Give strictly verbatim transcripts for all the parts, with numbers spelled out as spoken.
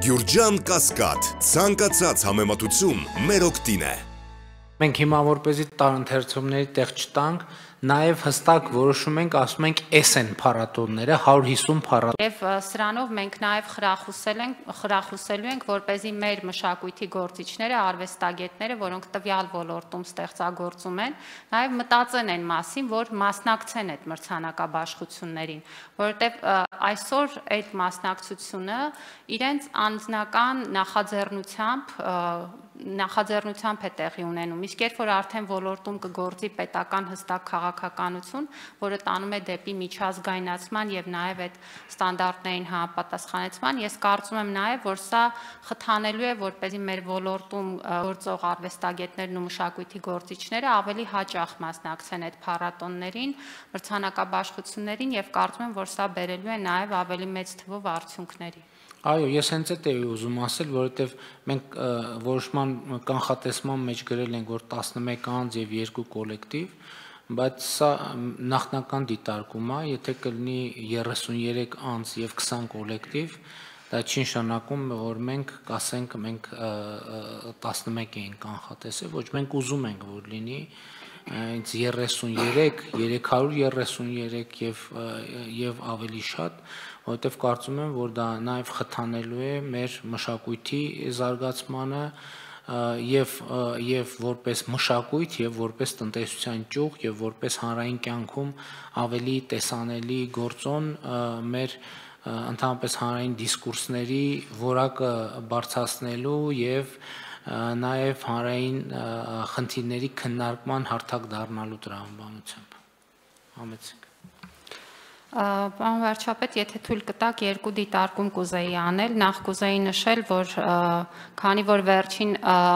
Գյուրջան Կասկադ, ցանկացած համեմատություն մեր օգտին է։ Մենք հիմա որպեսզի տարընթերցումների տեղ չտանք, նաև հստակ որոշում ենք, ասում ենք, էս են փառատոնները, հարյուր հիսուն փառատոն։ Եվ սրանով մենք նաև խրախուսել ենք, խրախուսելու ենք, որպեսզի մեր մշակույթի գործիչները, արվեստագետները, որոնք տվյալ ոլորտում ստեղծագործում են, նաև մտածեն այն մասին, որ մասնակցեն այդ մրցանակաբաշխություններին, որովհետև այսօր այդ մասնակցությունը իրենց անձնական նախաձեռնությամբ նախաձեռնությամբ է տեղի ունենում, իսկ երբ որ արդեն ոլորտում կգործի պետական հստակ քաղաքականություն, որը տանում է դեպի միջազգայնացման եւ նաեւ այդ ստանդարտներին համապատասխանեցման, ես կարծում եմ նաեւ, որ սա խթանելու է, որպեսզի մեր ոլորտում գործող արվեստագետներն ու մշակույթի գործիչները ավելի հաճախ մասնակցեն այդ փառատոններին, մրցանակաբաշխություններին եւ կարծում եմ, որ սա բերելու է նաեւ ավելի մեծ թվով արդյունքների։ Այո, ես հենց այդ էի ուզում ասել, որովհետև մենք որոշման կանխատեսման մեջ գրել ենք, որ տասնմեկ անձ եւ երկու կոլեկտիվ, բայց սա նախնական դիտարկում է, եթե կլինի երեսունյերեք անձ եւ քսան կոլեկտիվ, դա չի նշանակում, որ մենք կասենք, մենք տասնմեկ էինք կանխատեսել, ոչ մենք ուզում ենք, որ լինի ինձ երեսունյերեք, երեք հարյուր երեսունյերեք եւ եւ ավելի շատ, որովհետեւ կարծում եմ, որ դա նաեւ խթանելու է մեր մշակույթի զարգացմանը եւ եւ որպես մշակույթ եւ որպես տնտեսության ճյուղ եւ որպես հանրային կյանքում ավելի տեսանելի գործոն մեր ընդհանրապես հանրային դիսկուրսների որակը բարձրացնելու եւ նաև հանրային խնդիրների քննարկման հարթակ դառնալու տրամաբանությամբ։ Համեցեք։ Պարոն վարչապետ, եթե թույլ կտաք, երկու դիտարկում կուզեի անել, նախ կուզեի նշել, որ քանի որ վերջին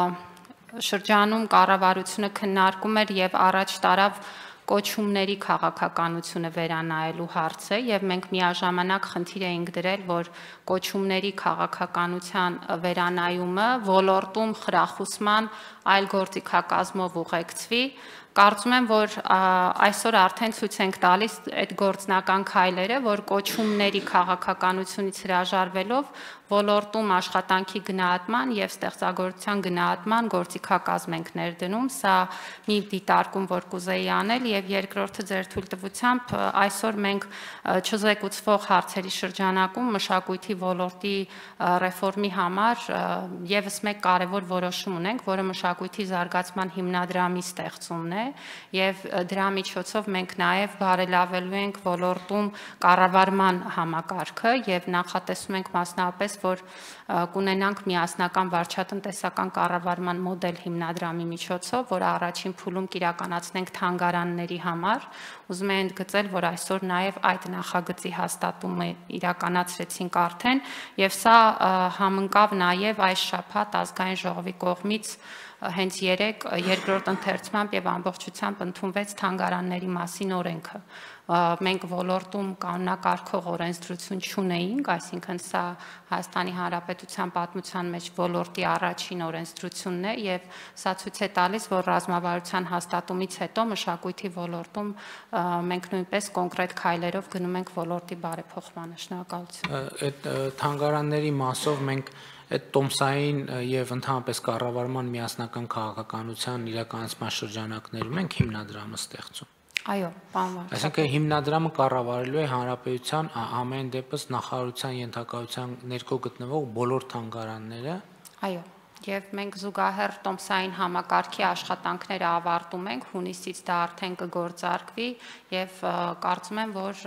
շրջանում կառավարությունը քննարկում էր եւ առաջ տարավ կոչումների քաղաքականությունը վերանայելու հարցը եւ մենք միաժամանակ խնդիր էինք դրել, որ կոչումների քաղաքականության վերանայումը ոլորտում խրախուսման այլ գործիքակազմով ուղեկցվի, կարծում եմ, որ այսօր արդեն ցույց ենք տալիս այդ գործնական քայլերը, որ կոչումների քաղաքականությունից հրաժարվելով ոլորտում աշխատանքի գնահատման եւ ստեղծագործության գնահատման գործիքակազմ ենք ներդնում, սա մի դիտարկում, որ կուզեի անել եւ երկրորդը ձեր թույլտվությամբ այսօր մենք չզեկուցվող հարցերի շրջանակում մշակույթի ոլորտի ռեֆորմի համար եւս մեկ կարեւոր որոշում ունենք, որը մշակույթի զարգացման հիմնադրամի ստեղծումն է եւ դրա միջոցով մենք նաեւ բարելավելու ենք ոլորտում կառավարման համակարգը եւ նախատեսում ենք մասնավորապես, որ կունենանք միասնական վարչատնտեսական կառավարման մոդել հիմնադրամի միջոցով, որը առաջին փուլում կիրականացնենք թանգարանների համար, ուզում եմ ընդգծել, որ այսօր նաեւ այդ նախագծի հաստատումը իրականացրեցինք արդեն եւ սա համընկավ նաեւ այս շաբաթ ազգային ժողովի կողմից հենց երեք երկրորդ ընթերցմամբ եւ ամբողջությամբ ընդունվեց թանգարանների մասին օրենքը։ Մենք ոլորտում կանոնակարգող օրենսդրություն չունեինք, այսինքն սա Հայաստանի Հանրապետության պատմության մեջ ոլորտի առաջին օրենսդրությունն է եւ սա ցույց է տալիս, որ ռազմավարության հաստատումից հետո մշակույթի ոլորտում մենք նույնպես կոնկրետ քայլերով գնում ենք ոլորտի բարեփոխմանը։ Շնորհակալություն։ Այդ թանգարանների մասով մենք այդ տոմսային եւ ընդհանրապես կառավարման միասնական քաղաքականության իրականացման շրջանակներում ենք հիմնադրամը ստեղծում։ Այո, պարոն վարչապետ։ Այսինքն հիմնադրամը կառավարելու է հանրապետության ամեն դեպս նախարարության ենթակայության ներքո գտնվող բոլոր թանգարանները։ Այո, եւ մենք զուգահեռ տոմսային համակարգի աշխատանքները ավարտում ենք, հունիսից դա արդեն կգործարկվի եւ կարծում եմ, որ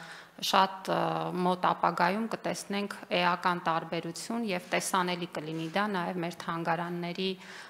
շատ մոտ ապագայում կտեսնենք էական տարբերություն եւ տեսանելի կլինի դա նաեւ մեր թանգարանների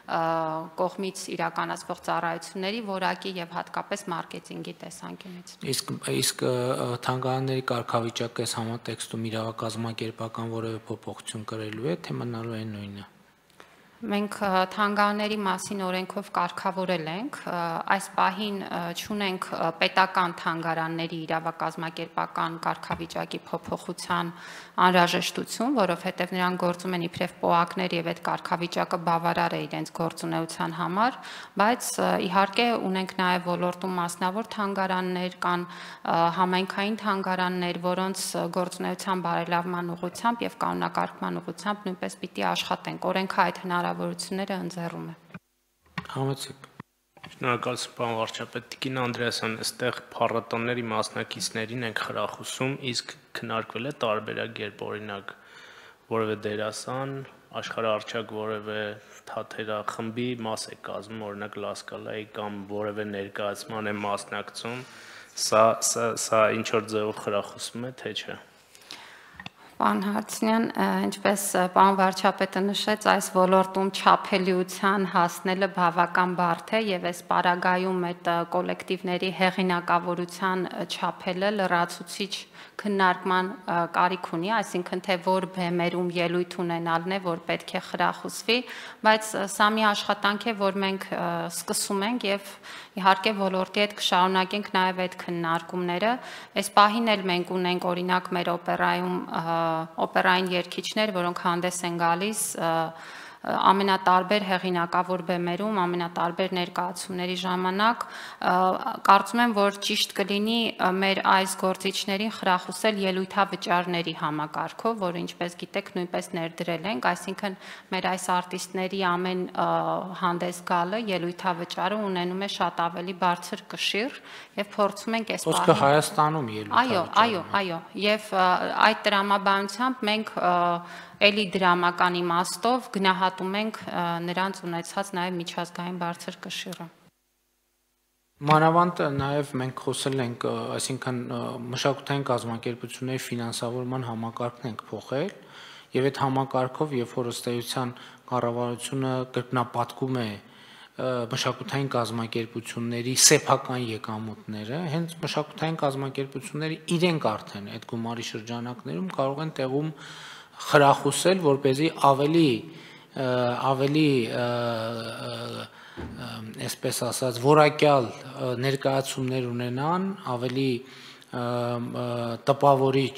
կողմից իրականացվող ծառայությունների որակի եւ հատկապես մարքեթինգի տեսանկյունից։ Իսկ իսկ թանգարանների կարգավիճակը այս համատեքստում իրավակազմակերպական որևէ փոփոխություն կրելու է, թե մնալու է նույնը։ Մենք թանգարանների մասին օրենքով կարգավորել ենք, այս պահին չունենք պետական թանգարանների իրավակազմակերպական կարգավիճակի փոփոխության անհրաժեշտություն, որովհետև նրանք գործում են իբրև պոակներ եւ այդ կարգավիճակը բավարար է իրենց գործունեության համար, բայց իհարկե ունենք նաեւ ոլորտում մասնավոր թանգարաններ, կան համայնքային թանգարաններ, որոնց գործունեության բարելավման ուղղությամբ եւ կանոնակարգման ուղղությամբ նույնպես պիտի աշխատենք։ Օրենքը այդ հնարավորությունները ընձեռում է։ Համեցեք։ Շնորհակալություն, պարոն վարչապետ, Տիկին Անդրեասյան, այստեղ փառատոների մասնակիցներին ենք խրախուսում, իսկ քննարկվել է տարբերակ երբ օրինակ որևէ դերասան, աշխարհահռչակ որևէ թատերախմբի մաս է կազմում, օրինակ Լասկալայի կամ որևէ ներկայացման է մասնակցում, սա սա սա ինչ որ ձևով խրախուսում է, թե չէ։ Պարոն Հարությունյան, ինչպես պարոն վարչապետը նշեց, այս ոլորտում չափելիության հասնելը բավական բարդ է եւ այս պարագայում այդ կոլեկտիվների հեղինակավորության չափելը լրացուցիչ քննարկման կարիք ունի, այսինքն թե որ բեմերում ելույթ ունենալն է, որ պետք է խրախուսվի, բայց սա մի աշխատանք է, որ մենք սկսում ենք եւ իհարկե ոլորտի հետ կշարունակենք նաեւ այդ քննարկումները։ Այս պահին էլ մենք ունենք օրինակ մեր օպերայում օպերային երգիչներ, որոնք հանդես են գալիս ամենատարբեր հեղինակավոր բեմերում, ամենատարբեր ներկայացումների ժամանակ, կարծում եմ, որ ճիշտ կլինի մեր այս գործիչներին խրախուսել ելույթավճարների համակարգով, որը ինչպես գիտեք նույնպես ներդրել ենք, այսինքն մեր այս արտիստների ամեն հանդես գալը ելույթավճարը ունենում է շատ ավելի բարձր կշիռ եւ փորձում ենք այս Խոսքը Հայաստանում ելույթավճարը։ Այո, այո, այո, եւ այդ տրամաբանությամբ մենք էլի դրամական իմաստով գնահատում ենք նրանց ունեցած նաև միջազգային բարձր կշիռը։ Մանավանդ նաև մենք խոսել ենք, այսինքն մշակութային կազմակերպությունների ֆինանսավորման համակարգն ենք փոխել, եւ այդ համակարգով, երբ որ ըստ էության կառավարությունը կրկնապատկում է մշակութային կազմակերպությունների սեփական եկամուտները, հենց մշակութային կազմակերպությունները իրենք արդեն այդ գումարի շրջանակներում կարող են տեղում խրախուսել, որպեսզի ավելի ավելի այսպես ասած որակյալ ներկայացումներ ունենան, ավելի տպավորիչ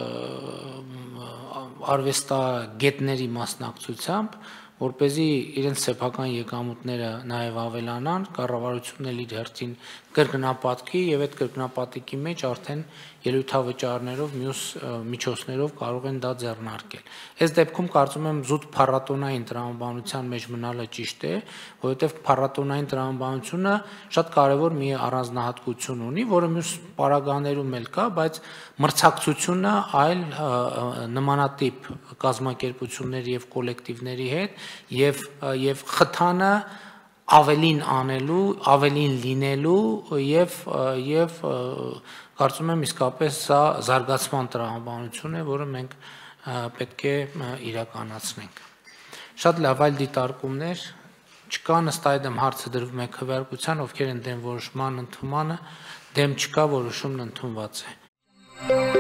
արվեստագետների մասնակցությամբ, որպեսզի իրենց սեփական եկամուտները նաև ավելանան, կառավարությունն էլ իր հերթին կրկնապատկի եւ այդ կրկնապատկի մեջ արդեն ելույթավճարներով, մյուս միջոցներով կարող են դա ձեռնարկել։ Այս դեպքում կարծում եմ զուտ փառատոնային տրամաբանության մեջ մնալը ճիշտ է, որովհետեւ փառատոնային տրամաբանությունը շատ կարեւոր մի առանձնահատկություն ունի, որը մյուս պարագաներում էլ կա, բայց մրցակցությունը այլ նմանատիպ կազմակերպությունների եւ կոլեկտիվների հետ եւ եւ խթանը ավելին անելու, ավելին լինելու եւ եւ կարծում եմ իսկապես սա զարգացման տրամաբանություն է, որը մենք պետք է իրականացնենք։ Շատ լավ, այլ դիտարկումներ չկան, ըստ այդմ հարցը դրվում է քվեարկության, ովքեր են դեմ որոշման ընդունմանը, դեմ չկա, որոշումն ընդունված է։